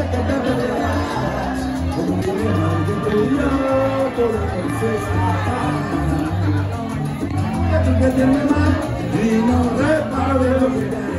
que te perderás, como viene alguien que yo toda princesa. Que tú que tienes más y no reparo de lo que